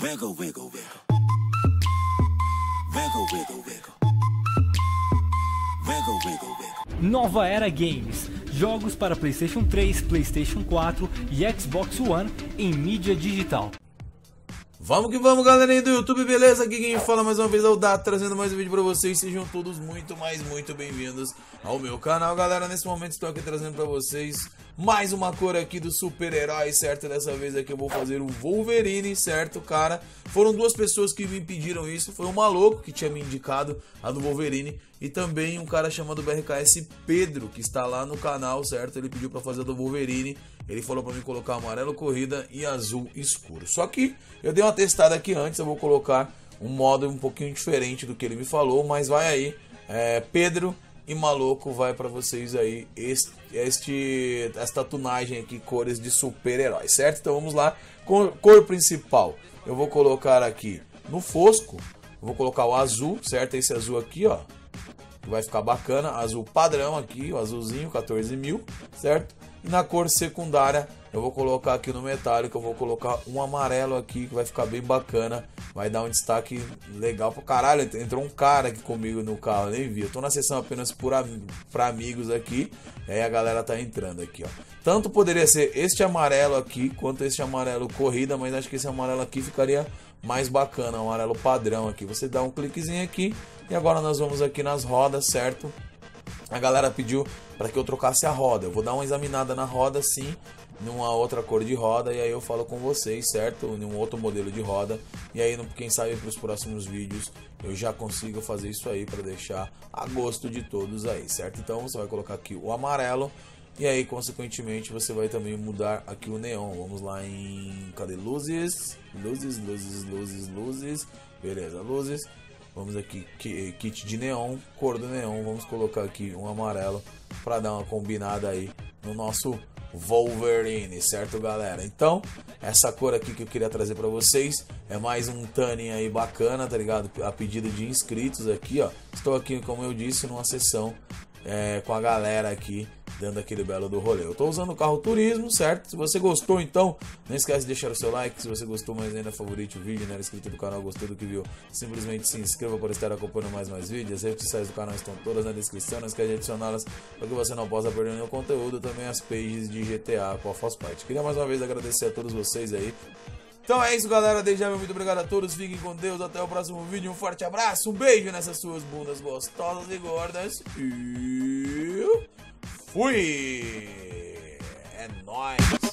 Wiggle, wiggle, wiggle. Wiggle, wiggle, wiggle. Wiggle, wiggle, wiggle. Nova Era Games. Jogos para PlayStation 3, PlayStation 4 e Xbox One em mídia digital. Vamos que vamos, galerinha do YouTube, beleza? Aqui quem fala mais uma vez é o Dato, trazendo mais um vídeo pra vocês. Sejam todos muito bem-vindos ao meu canal, galera. Nesse momento estou aqui trazendo pra vocês mais uma cor aqui do super-herói, certo? Dessa vez aqui eu vou fazer o Wolverine, certo, cara? Foram duas pessoas que me pediram isso. Foi um maluco que tinha me indicado a do Wolverine e também um cara chamado BRKS Pedro, que está lá no canal, certo? Ele pediu pra fazer a do Wolverine. Ele falou pra mim colocar amarelo corrida e azul escuro. Só que eu dei uma testada aqui antes, eu vou colocar um modo um pouquinho diferente do que ele me falou, mas vai aí, Pedro e Maluco, vai pra vocês aí esta tunagem aqui, cores de super-herói, certo? Então vamos lá, cor principal, eu vou colocar aqui no fosco, eu vou colocar o azul, certo? Esse azul aqui, ó, vai ficar bacana, azul padrão aqui, o azulzinho, 14.000, certo? E na cor secundária eu vou colocar aqui no metálico, eu vou colocar um amarelo aqui que vai ficar bem bacana, vai dar um destaque legal pra caralho. Entrou um cara aqui comigo no carro, nem vi, eu tô na sessão apenas pra amigos aqui, aí a galera tá entrando aqui, ó. Tanto poderia ser este amarelo aqui, quanto este amarelo corrida, mas acho que esse amarelo aqui ficaria mais bacana, um amarelo padrão aqui. Você dá um cliquezinho aqui e agora nós vamos aqui nas rodas, certo? A galera pediu para que eu trocasse a roda. Eu vou dar uma examinada na roda sim, numa outra cor de roda, e aí eu falo com vocês, certo? Num outro modelo de roda. E aí, quem sabe para os próximos vídeos eu já consigo fazer isso aí para deixar a gosto de todos aí, certo? Então você vai colocar aqui o amarelo e aí consequentemente você vai também mudar aqui o neon. Vamos lá em... cadê? Luzes. Beleza, luzes. Vamos aqui, kit de neon, cor do neon, vamos colocar aqui um amarelo para dar uma combinada aí no nosso Wolverine, certo, galera? Então, essa cor aqui que eu queria trazer para vocês é mais um tanning aí bacana, tá ligado? A pedido de inscritos aqui, ó. Estou aqui, como eu disse, numa sessão com a galera aqui, dando aquele belo do rolê. Eu tô usando o carro turismo, certo? Se você gostou, então, não esquece de deixar o seu like. Se você gostou, mas ainda favorite o vídeo, não era inscrito do canal, gostou do que viu, simplesmente se inscreva para estar acompanhando mais vídeos. As redes sociais do canal estão todas na descrição, não esquece de adicioná-las para que você não possa perder nenhum conteúdo. Também as pages de GTA, a qual faz parte. Queria mais uma vez agradecer a todos vocês aí. Então é isso, galera, desde já meu muito obrigado a todos, fiquem com Deus, até o próximo vídeo, um forte abraço, um beijo nessas suas bundas gostosas e gordas e fui! É nóis!